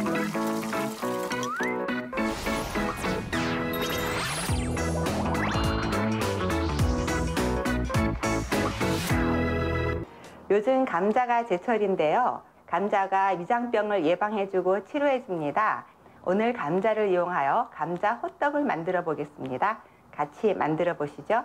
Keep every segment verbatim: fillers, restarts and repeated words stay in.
요즘 감자가 제철인데요. 감자가 위장병을 예방해주고 치료해줍니다. 오늘 감자를 이용하여 감자 호떡을 만들어 보겠습니다. 같이 만들어 보시죠.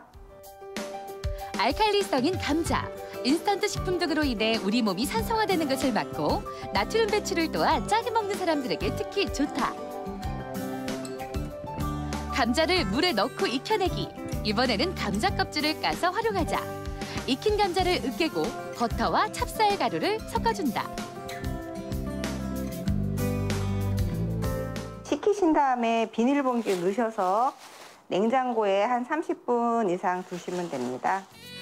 알칼리성인 감자, 인스턴트 식품 등으로 인해 우리 몸이 산성화되는 것을 막고 나트륨 배출을 도와 짜게 먹는 사람들에게 특히 좋다. 감자를 물에 넣고 익혀내기. 이번에는 감자 껍질을 까서 활용하자. 익힌 감자를 으깨고 버터와 찹쌀 가루를 섞어준다. 식히신 다음에 비닐봉지에 넣으셔서 냉장고에 한 삼십 분 이상 두시면 됩니다.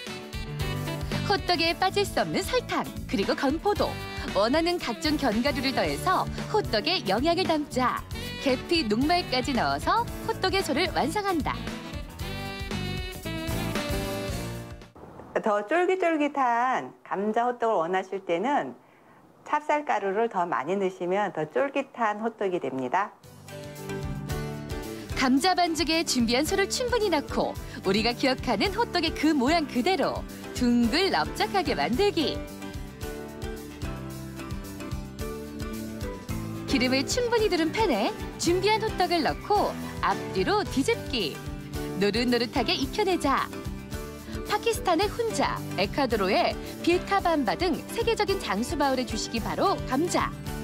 호떡에 빠질 수 없는 설탕, 그리고 건포도. 원하는 각종 견과류를 더해서 호떡에 영양을 담자. 계피, 녹말까지 넣어서 호떡의 소를 완성한다. 더 쫄깃쫄깃한 감자 호떡을 원하실 때는 찹쌀가루를 더 많이 넣으시면 더 쫄깃한 호떡이 됩니다. 감자 반죽에 준비한 소를 충분히 넣고 우리가 기억하는 호떡의 그 모양 그대로 둥글 넓적하게 만들기. 기름을 충분히 두른 팬에 준비한 호떡을 넣고 앞뒤로 뒤집기. 노릇노릇하게 익혀내자. 파키스탄의 훈자, 에콰도르의 빌카밤바 등 세계적인 장수 마을의 주식이 바로 감자.